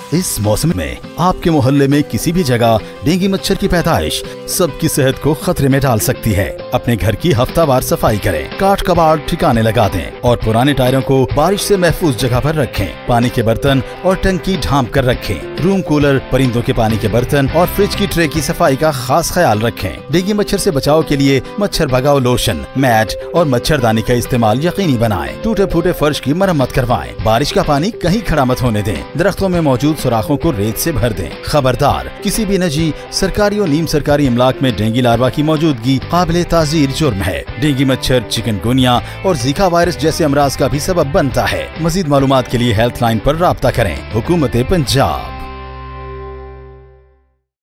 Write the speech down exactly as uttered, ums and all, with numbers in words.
इस मौसम में आपके मोहल्ले में किसी भी जगह डेंगू मच्छर की पैदाइश सबकी सेहत को खतरे में डाल सकती है। अपने घर की हफ्तावार सफाई करें, काट कबाड़ ठिकाने लगा दें और पुराने टायरों को बारिश से महफूज जगह पर रखें। पानी के बर्तन और टंकी ढांप कर रखें। रूम कूलर, परिंदों के पानी के बर्तन और फ्रिज की ट्रे की सफाई का खास ख्याल रखें। डेंगू मच्छर से बचाव के लिए मच्छर भगाओ लोशन, मैट और मच्छरदानी का इस्तेमाल यकीनी बनाएं। टूटे फूटे फर्श की मरम्मत करवाएं। बारिश का पानी कहीं खड़ा मत होने दें। दरख्तों में मौजूद सुराखों को रेत से भर दें। खबरदार, किसी भी निजी, सरकारी और नीम सरकारी इमलाक में डेंगू लार्वा की मौजूदगी काबिले ताजीर जुर्म है। डेंगू मच्छर चिकनगुनिया और जीका वायरस जैसे अमराज का भी सबब बनता है। मजीद मालूमात के लिए हेल्थ लाइन पर राब्ता करें। हुकूमत पंजाब।